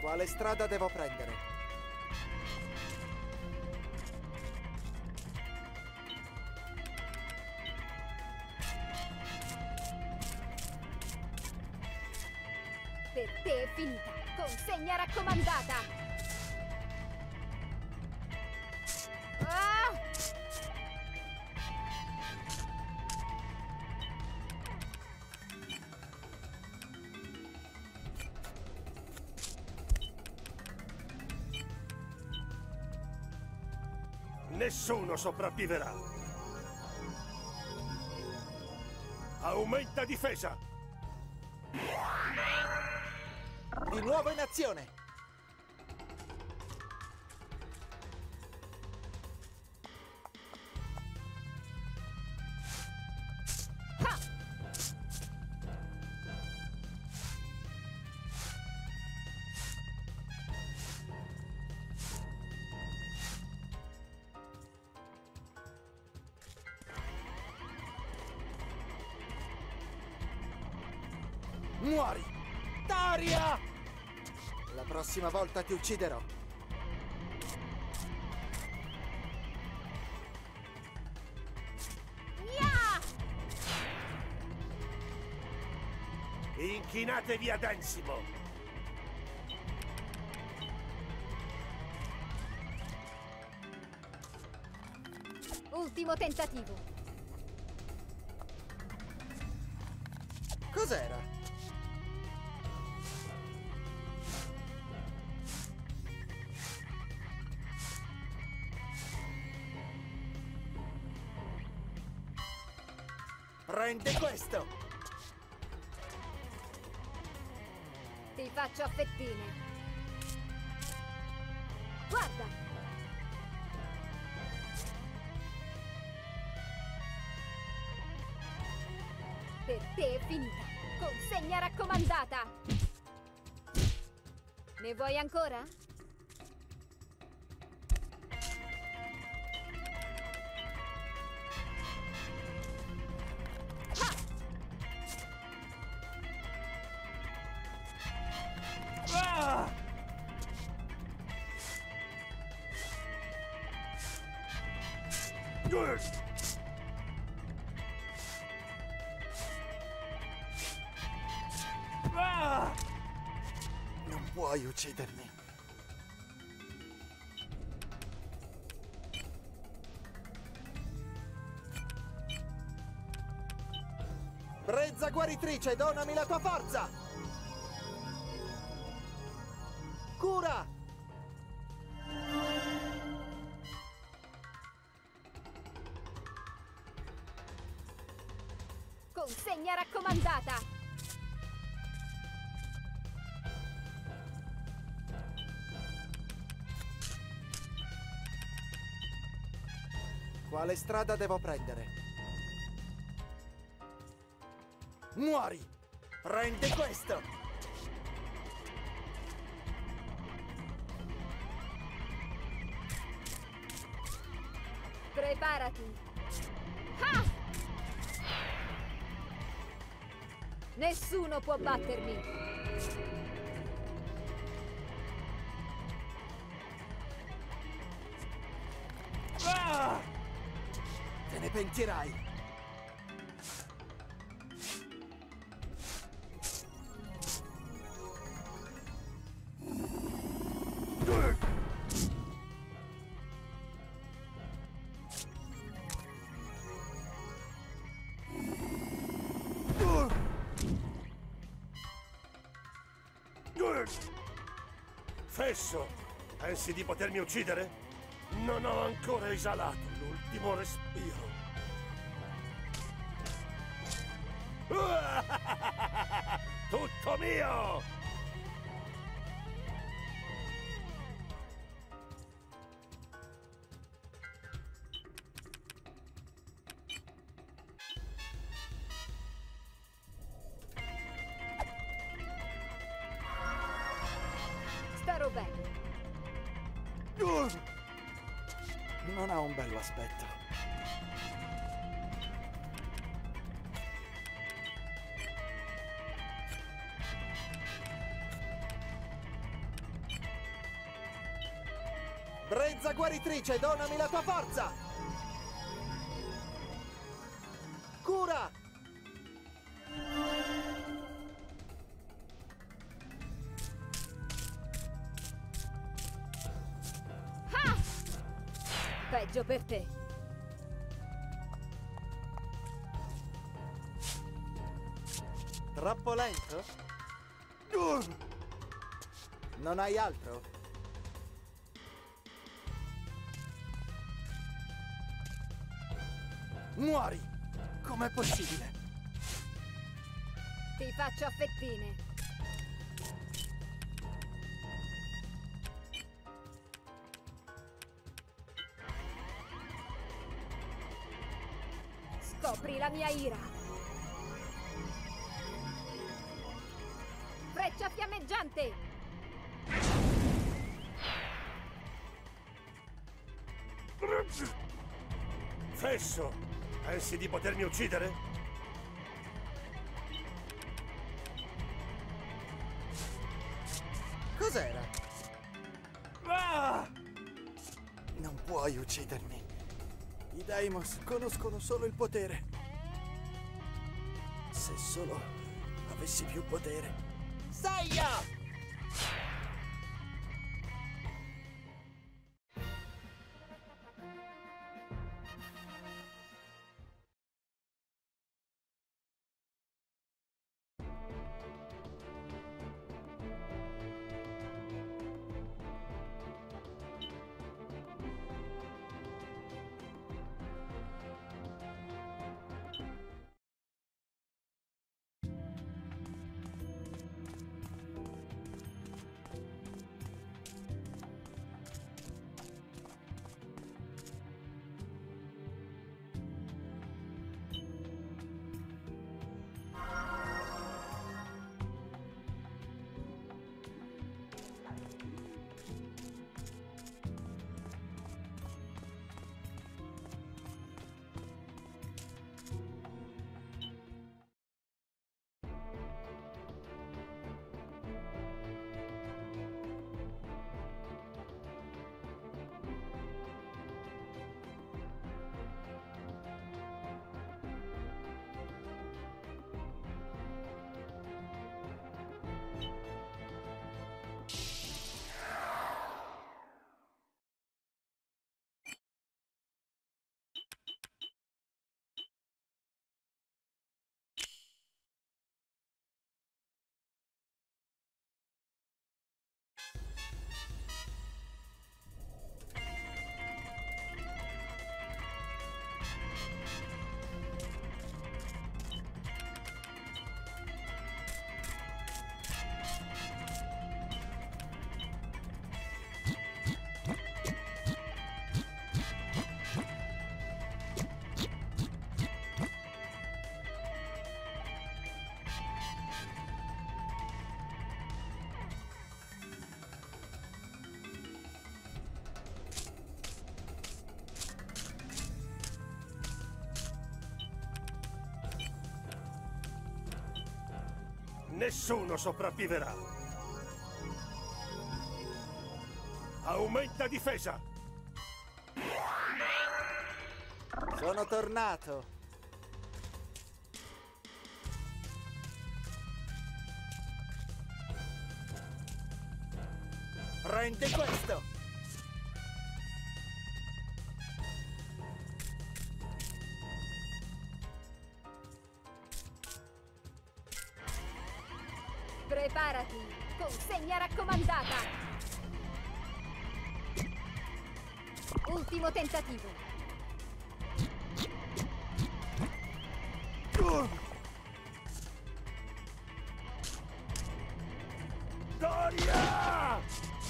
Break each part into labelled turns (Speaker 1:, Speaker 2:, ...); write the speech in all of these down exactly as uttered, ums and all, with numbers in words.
Speaker 1: Quale strada devo prendere?
Speaker 2: Per te è finita! Consegna raccomandata! Ah!
Speaker 3: Nessuno sopravviverà! Aumenta difesa!
Speaker 1: Di nuovo in azione!
Speaker 2: Ha!
Speaker 1: Muori! Daria! La prossima volta ti ucciderò.
Speaker 2: Ya!
Speaker 3: Inchinatevi ad Ensimo!
Speaker 2: Ultimo tentativo.
Speaker 1: Cos'era? Prende questo!
Speaker 2: Ti faccio a fettine. Guarda! Per te è finita. Consegna raccomandata. Ne vuoi ancora?
Speaker 3: Ah! Ah!
Speaker 1: Non puoi uccidermi. Brezza guaritrice, donami la tua forza! Cura!
Speaker 2: Consegna raccomandata.
Speaker 1: Quale strada devo prendere? Muori! Prendi questo!
Speaker 2: Preparati. Ah! Nessuno può battermi.
Speaker 3: Ah!
Speaker 1: Te ne pentirai!
Speaker 3: Fesso, pensi di potermi uccidere? Non ho ancora esalato l'ultimo respiro. Tutto mio!
Speaker 2: Starò bene.
Speaker 1: Non ha un bello aspetto. Brezza guaritrice, donami la tua forza! Cura!
Speaker 2: Ah! Peggio per te.
Speaker 1: Troppo lento? Non hai altro? Muori! Com'è possibile?
Speaker 2: Ti faccio a fettine. Scopri la mia ira. Freccia fiammeggiante!
Speaker 3: Fesso, pensi di potermi uccidere?
Speaker 1: Cos'era?
Speaker 3: Ah!
Speaker 1: Non puoi uccidermi. I Deimos conoscono solo il potere. Se solo avessi più potere. Seiya!
Speaker 3: Nessuno sopravviverà. Aumenta difesa.
Speaker 1: Sono tornato. Prendi questo.
Speaker 2: Preparati! Consegna raccomandata! Ultimo tentativo!
Speaker 3: Doria!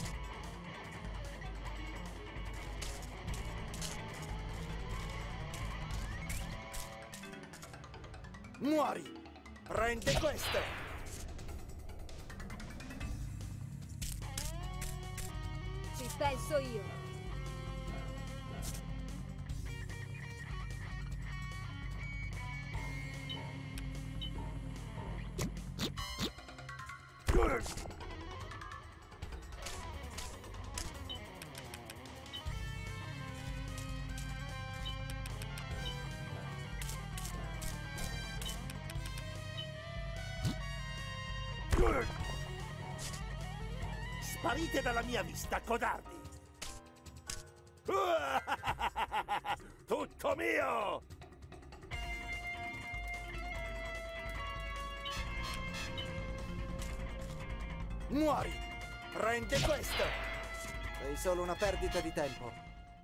Speaker 1: Muori! Prendi questo!
Speaker 2: Ci penso io!
Speaker 3: Sparite dalla mia vista, codardi! Tutto mio!
Speaker 1: Muori! Prende questo! Sei solo una perdita di tempo.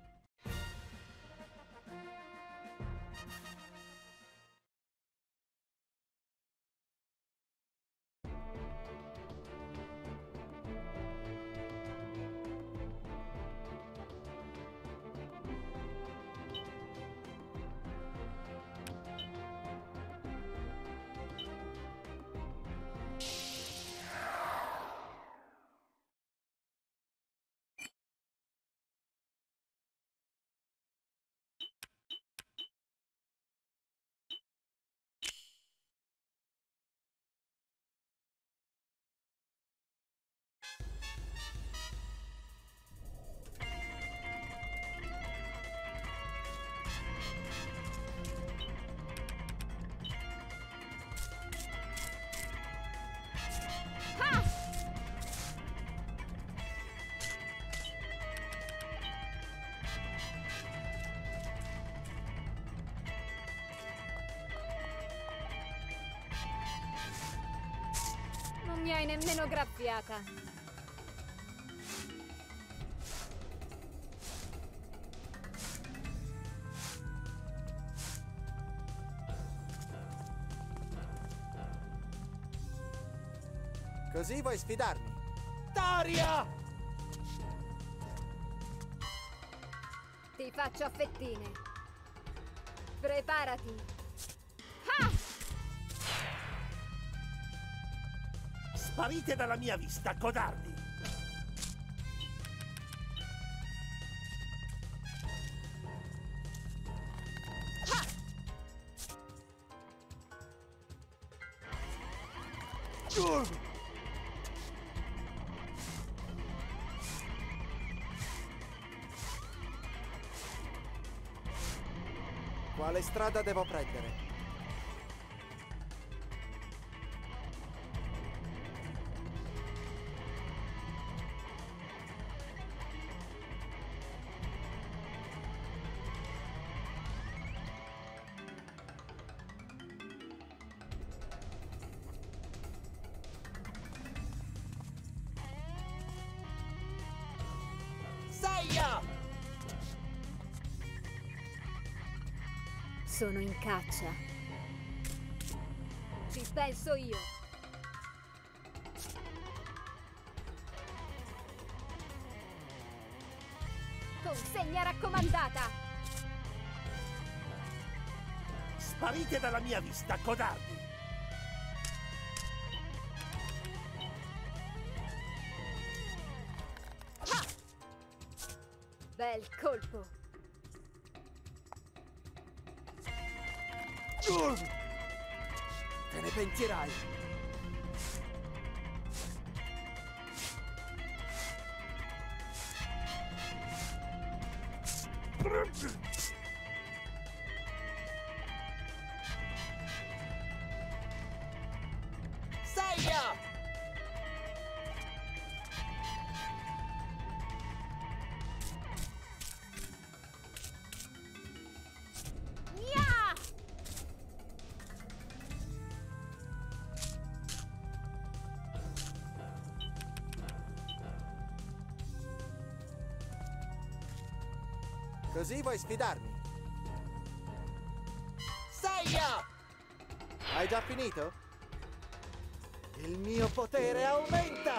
Speaker 2: Non mi hai nemmeno graffiata.
Speaker 1: Così vuoi sfidarmi? Daria!
Speaker 2: Ti faccio a fettine. Preparati. Ah!
Speaker 3: Sparite dalla mia vista, codardi!
Speaker 1: Quale strada devo prendere?
Speaker 2: Sono in caccia. Ci penso io. Consegna raccomandata.
Speaker 3: Sparite dalla mia vista, codardi!
Speaker 2: Ah! Bel colpo.
Speaker 1: Te ne pentirai! Seiya! Così vuoi sfidarmi? Seiya! Hai già finito? Il mio potere aumenta!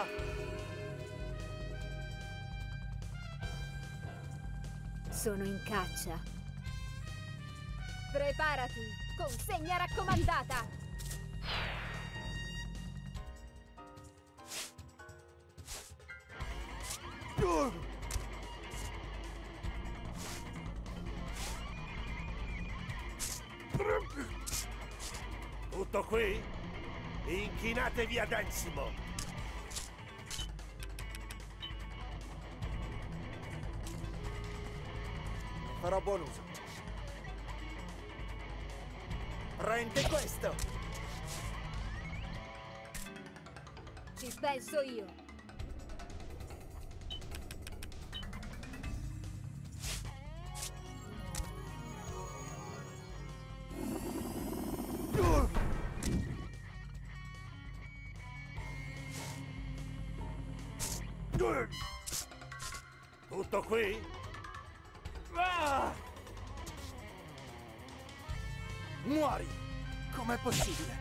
Speaker 2: Sono in caccia. Preparati! Consegna raccomandata!
Speaker 3: Tutto qui? Inchinatevi ad Ensimo!
Speaker 1: Ne farò buon uso. Prendi questo!
Speaker 2: Ci penso io.
Speaker 3: Tutto qui? Ah!
Speaker 1: Muori! Com'è possibile?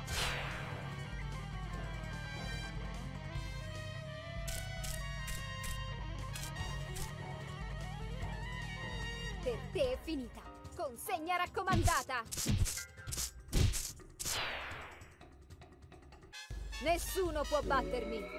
Speaker 2: Per te è finita. Consegna raccomandata. Nessuno può battermi.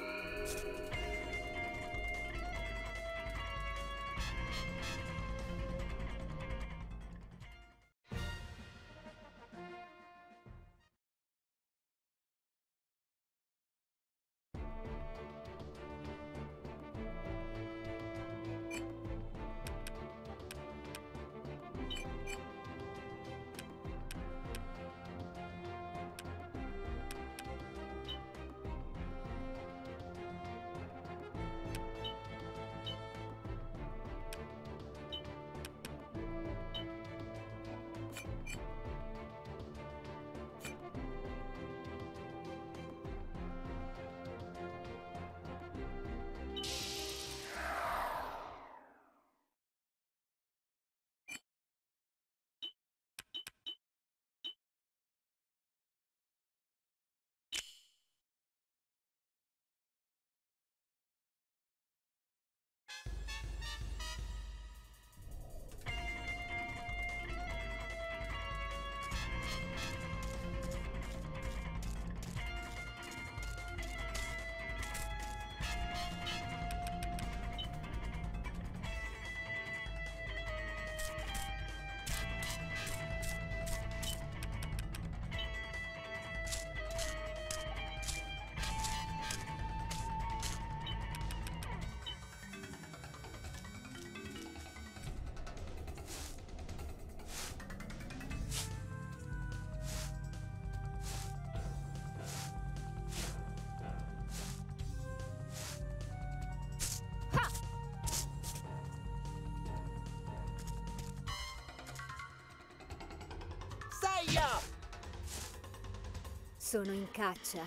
Speaker 2: Sono in caccia.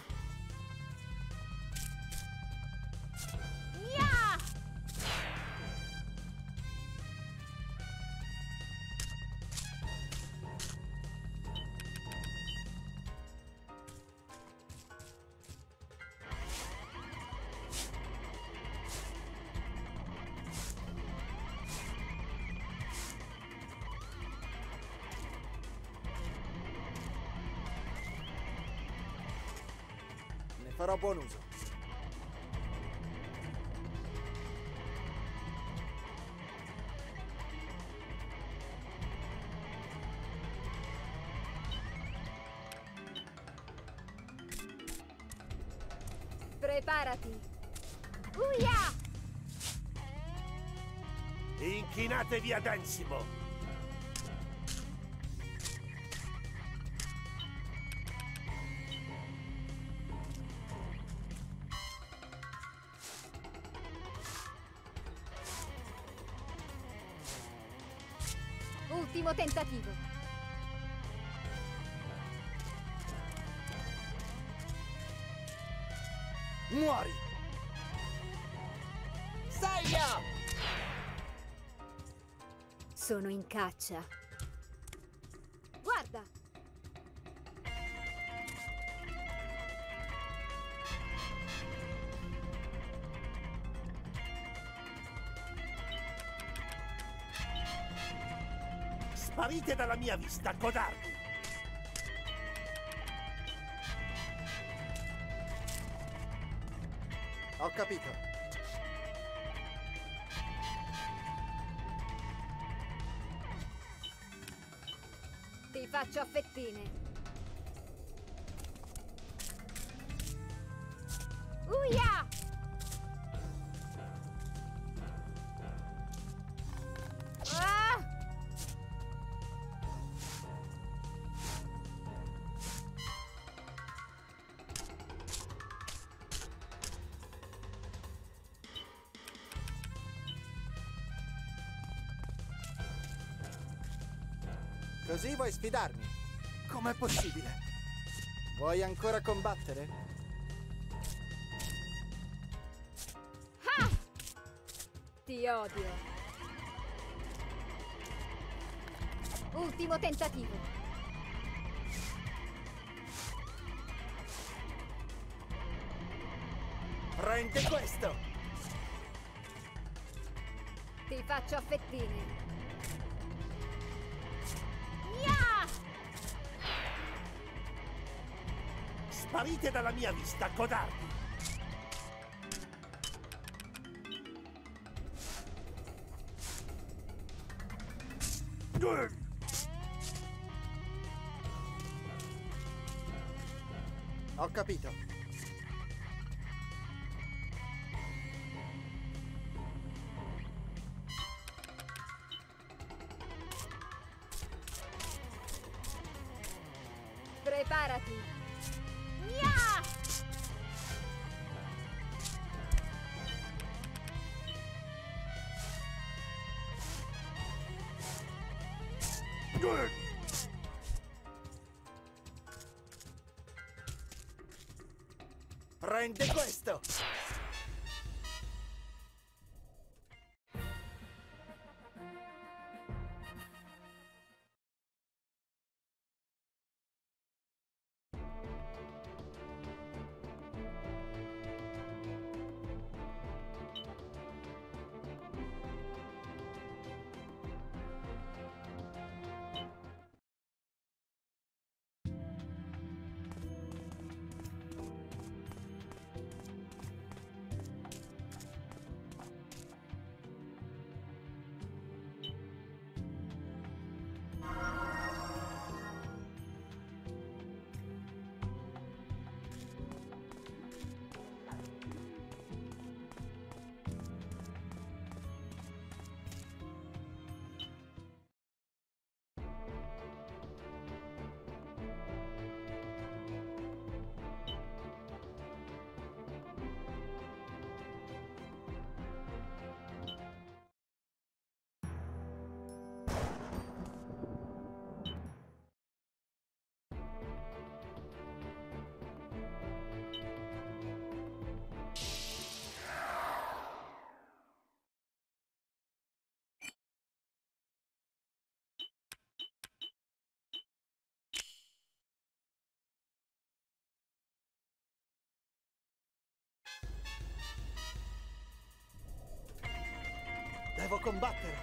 Speaker 2: Ya!
Speaker 1: Ne farò buon uso.
Speaker 2: Preparati. Uia!
Speaker 3: Inchinatevi ad Ensimo.
Speaker 2: Ultimo tentativo.
Speaker 1: Muori!
Speaker 4: Seiya!
Speaker 2: Sono in caccia. Guarda!
Speaker 3: Sparite dalla mia vista, codardi!
Speaker 1: Ho capito.
Speaker 2: Ti faccio a fettine. Uia! Ah!
Speaker 1: Così vuoi sfidarmi? Com'è possibile? Vuoi ancora combattere?
Speaker 2: Ah! Ti odio. Ultimo tentativo.
Speaker 1: Prendi questo!
Speaker 2: Ti faccio a fettine. Ya!
Speaker 3: Sparite dalla mia vista, codardi!
Speaker 1: Ho capito.
Speaker 2: Preparati. Ya!
Speaker 1: Prendi questo! Devo combattere!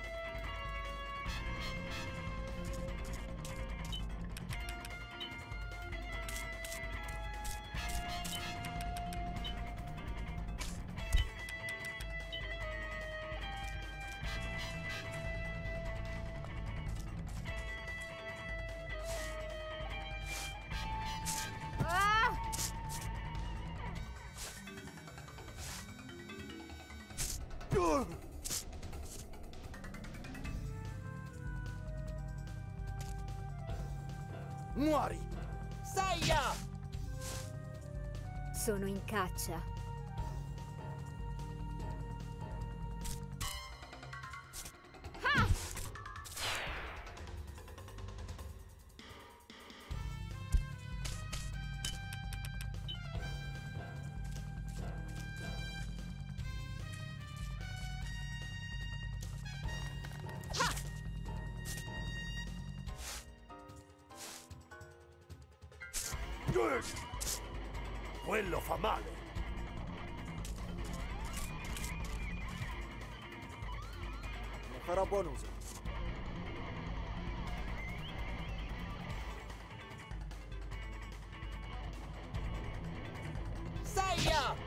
Speaker 2: Ah!
Speaker 1: Uh! Muori! Seiya!
Speaker 2: Sono in caccia. Ah!
Speaker 3: Quello fa male!
Speaker 1: Ne farò buon uso. Seiya!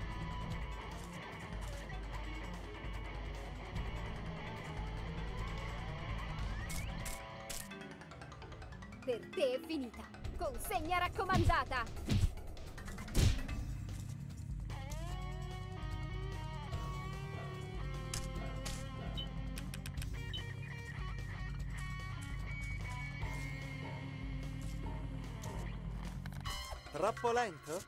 Speaker 2: Per te è finita. Consegna raccomandata.
Speaker 1: Troppo lento?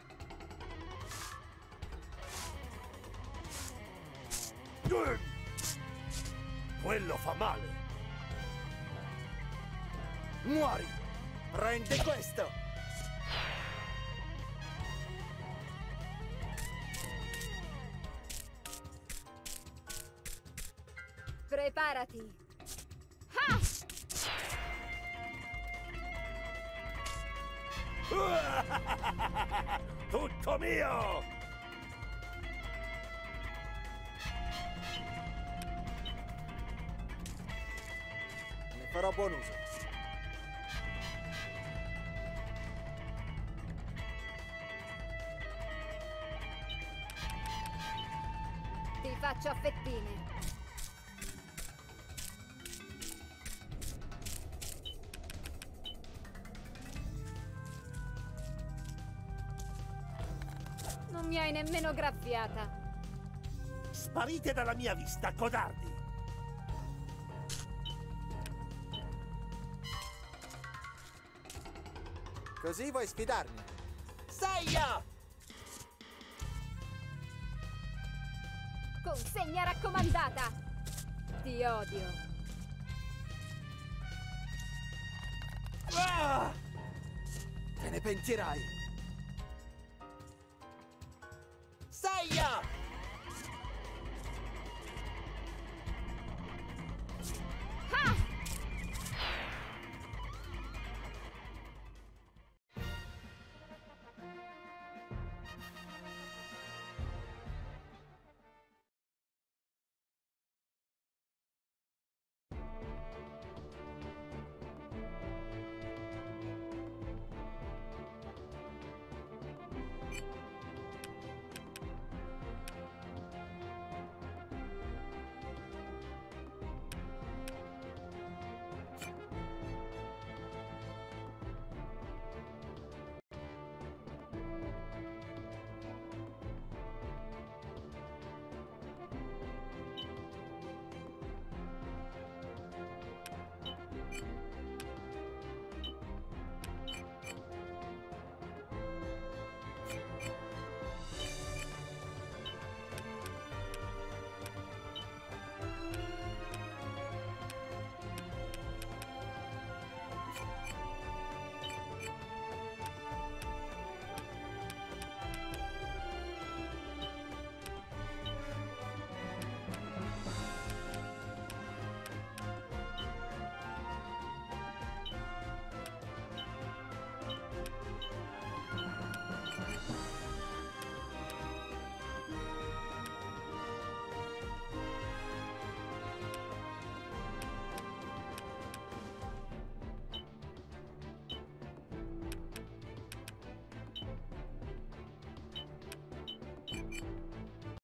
Speaker 3: Quello fa male!
Speaker 1: Muori! Prendi questo!
Speaker 2: Preparati! Ah!
Speaker 3: Tutto mio!
Speaker 1: Ne farò buon uso.
Speaker 2: Ti faccio a fettine! Non mi hai nemmeno graffiata!
Speaker 3: Sparite dalla mia vista, codardi!
Speaker 1: Così vuoi sfidarmi?
Speaker 3: Seiya!
Speaker 2: Consegna raccomandata! Ti odio!
Speaker 3: Ah!
Speaker 1: Te ne pentirai!
Speaker 3: Seiya!